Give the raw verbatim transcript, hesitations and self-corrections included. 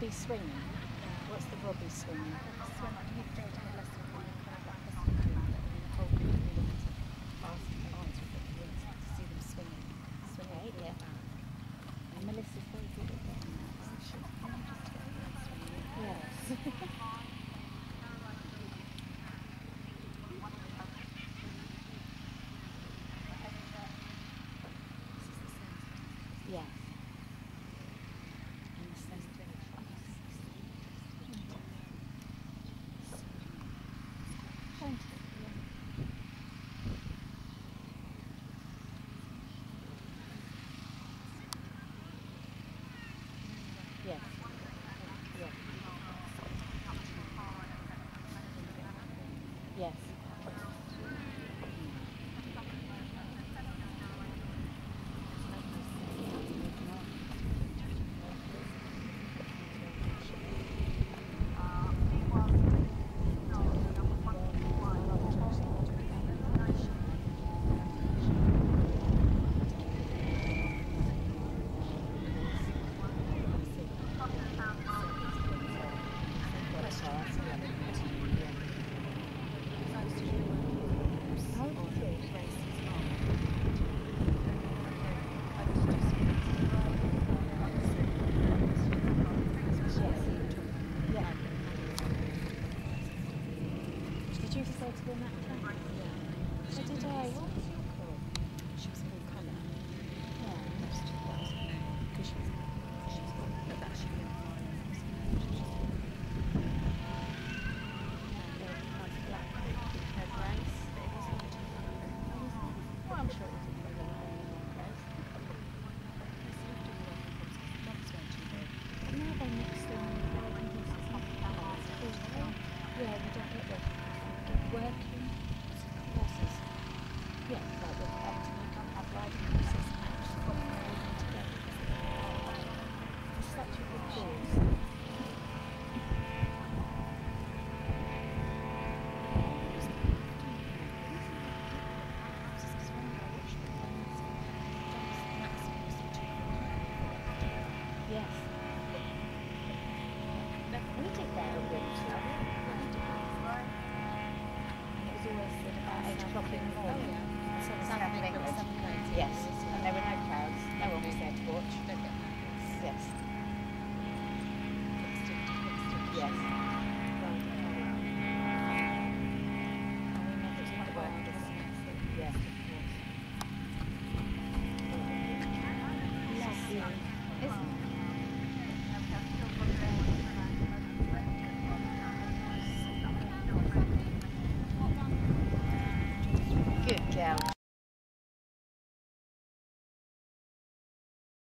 Robbie swinging? What's the Robbie swinging? So I used to have lesson from kind of like costume doing that and the whole group we wanted to ask answer what we wanted to see them swinging. Swinging Okay, yeah. back. And Melissa's very good at getting that, isn't she? I'm just getting them swinging. Yes. Yes. And the same thing. Thank you. Yes. Yes. Yes. Did you decide to go in that time? Yeah. So did I. What was your call? She was full colour. Yeah. Because she was, she was full, but that she was Black with her grace. But it wasn't too colour. Well, I'm sure it was a good grace. Mums weren't too big. But now they mix them with working pieces of colours. Yeah, you don't get the working horses. Yeah, like the acting, you can't have riding horses match from moving together. It's such a good cause. Yes. We did that at Windsor. And it was always at about eight o'clock in the morning. Oh, So the South South of England was England. something. Yes, and there were no crowds. No one was there to watch. Don't get that. Yes. It's still, it's still Yes.